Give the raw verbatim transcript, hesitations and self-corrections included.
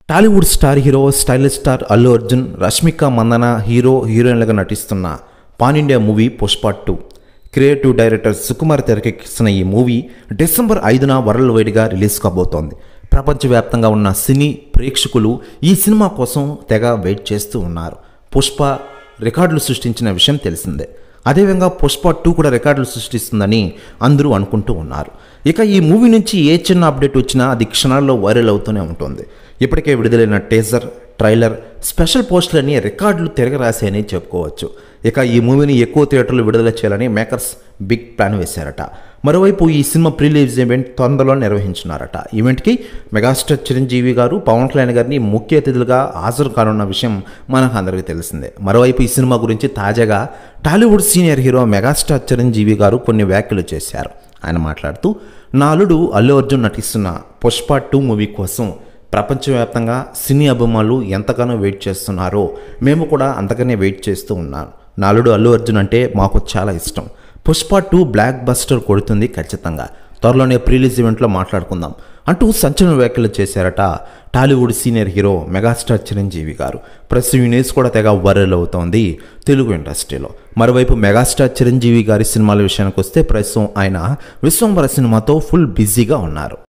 Tollywood star hero stylish star Allu Arjun, Rashmika Mandanna hero హీరోయిన్లుగా నటిస్తున్న pan India movie Pushpa two creative director Sukumar తెరకెక్కిస్తున్న ఈ మూవీ డిసెంబర్ ఐదున వరల్డ్ వైడ్గా రిలీజ్ కాబోతోంది. ప్రపంచవ్యాప్తంగా ఉన్న సినీ ప్రేక్షకులు ఈ సినిమా కోసం తెగ వెయిట్ చేస్తూ ఉన్నారు. పుష్ప రికార్డులు సృష్టించిన విషయం తెలిసిందే. అదేవిధంగా పుష్ప టూ కూడా రికార్డులు సృష్టిస్తుందని అందరూ అనుకుంటూ ఉన్నారు. ఇక ఈ మూవీ నుంచి ఏ చిన్న అప్డేట్ వచ్చినా అది క్షణాల్లో వైరల్ అవుతూనే ఉంటుంది. ఇప్పటికే విడుదలైన టీజర్, ట్రైలర్, స్పెషల్ పోస్టులని రికార్డులు తిరగరాశాయని చెప్పుకోవచ్చు. ఇక ఈ మూవీని ఎక్కువ థియేటర్లు విడుదల చేయాలని మేకర్స్ బిగ్ ప్లాన్ వేశారట. మరోవైపు ఈ సినిమా ప్రీ రిలీజ్ ఈవెంట్ తొందరలో నిర్వహించున్నారట. ఈవెంట్కి మెగాస్టార్ చిరంజీవి గారు, పవన్ కళ్యాణ్ గారిని ముఖ్య అతిథులుగా హాజరు కానున్న విషయం మనకు అందరికీ తెలిసిందే. మరోవైపు ఈ సినిమా గురించి తాజాగా Tollywood senior hero megastar Chiranjeevi garu కొన్ని వ్యాఖ్యలు చేశారు. ఆయన మాట్లాడుతూ, నా అల్లుడు అల్లు అర్జున్ నటిస్తున్న పుష్ప టూ మూవీ కోసం ప్రపంచవ్యాప్తంగా సినీ అభిమానులు ఎంతగానో వెయిట్ చేస్తున్నారో మేము కూడా అంతగానే వెయిట్ చేస్తూ ఉన్నాను. నా అల్లుడు అల్లు అర్జున్ అంటే మాకు చాలా ఇష్టం. పుష్ప టూ బ్లాక్ బస్టర్ కొడుతుంది ఖచ్చితంగా. త్వరలోనే ప్రీ రిలీజ్ ఈవెంట్లో మాట్లాడుకుందాం అంటూ సంచలన వ్యాఖ్యలు చేశారట Tollywood senior hero megastar Chiranjeevi garu. Press news కూడా తెగ వైరల్ అవుతోంది తెలుగు ఇండస్ట్రీలో. మరోవైపు మెగాస్టార్ చిరంజీవి గారి సినిమాల విషయానికి వస్తే ప్రస్తుతం ఆయన విశ్వంబర సినిమాతో ఫుల్ బిజీగా ఉన్నారు.